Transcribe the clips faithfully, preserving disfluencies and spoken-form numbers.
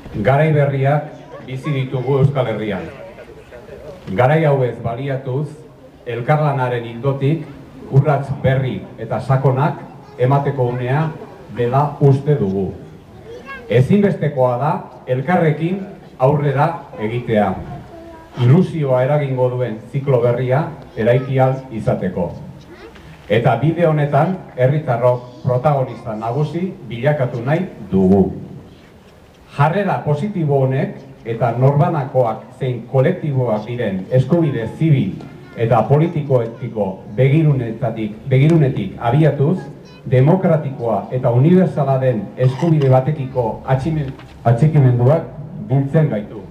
Garai berriak bizi ditugu Euskal Herrian. Garai hauez baliatuz, elkarlanaren ildotik urrats berri eta sakonak emateko unea dela uste dugu. Ezinbestekoa da elkarrekin aurrera egitea. Ilusioa eragingo duen ziklo berria eraiki ahal izateko. Eta bide honetan herritarrok protagonista nagusi bilakatu nahi dugu. Jarrera positibo honek eta norbanakoak zein kolektiboak diren eskubide zibil eta politikoetiko begirunetatik, begirunetik abiatuz, demokratikoa eta unibertsala den eskubide batekiko atxikimenduak biltzen gaitu.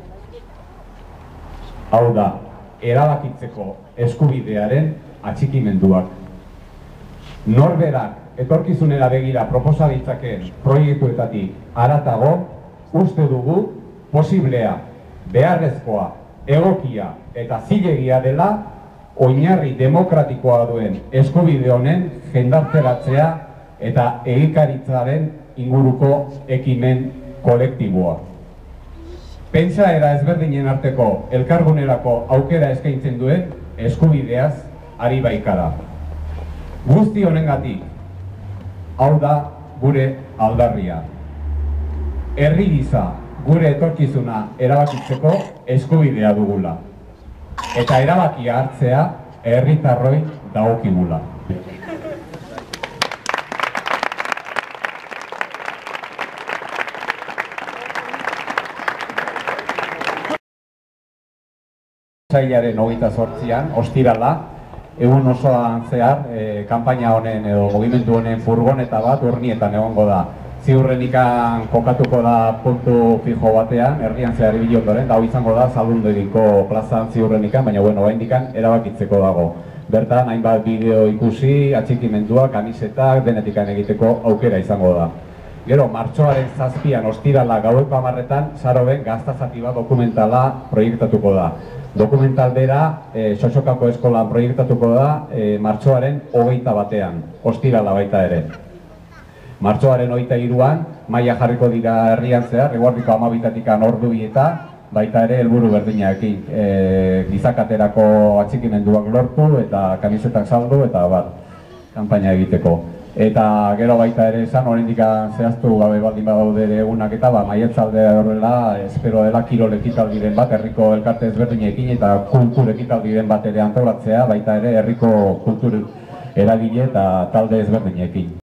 Hau da, erabakitzeko eskubidearen atxikimenduak. Norberak etorkizunera begira proposa ditzakeen proiektuetatik haratago, uste dugu posiblea, beharrezkoa, egokia eta zilegia dela oinarri demokratikoa duen eskubide honen jendarteratzea eta egikaritzaren inguruko ekimen kolektiboa. Pentsaera ezberdinen arteko elkargunerako aukera eskaintzen duen eskubideaz ari baikara. Guzti honengatik, hau da gure aldarria. Herri gisa gure etorkizuna erabakitzeko eskubidea dugula. Eta erabakia hartzea herritarroi dagokigula. Otsailaren hogeita zortzian, ostirala, egun osoan zehar, e, kanpaina honen edo mugimendu honen furgoneta bat urnietan egongo da. Ziurrenikan kokatuko da puntu fijo batean, herrian zehar ibili ondoren, da hau izango da Zaldundegiko plazan ziurrenikan, baina bueno, oraindikan erabakitzeko dago. Bertan, hainbat bideo ikusi, atxikimendua, kamisetak, denetikan egiteko aukera izango da. Gero, martxoaren zazpian, ostirala gaueko hamarretan, Saroben gaztazati bat dokumentala proiektatuko da. Dokumental bera, e, Xoxokako eskolan proiektatuko da, e, martxoaren hogeita batean, ostirala baita ere. Martxoaren hogeita hiruan, maila jarriko dira herrian zehar, eguerdiko hamabitatikan ordu bieta, baita ere helburu berdinarekin. E, gizakaterako atxikimenduak lortu eta kamisetak saldu eta bat, kanpaina egiteko. Eta gero baita ere esan, oraindik zehaztu gabe baldin badaude ere egunak eta ba, maiatzalde horrela, espero dela kirol ekitaldiren bat, herriko elkarte ezberdinekin eta kultur ekitaldiren bat ere antolatzea, baita ere herriko kultur eragile eta talde ezberdinekin.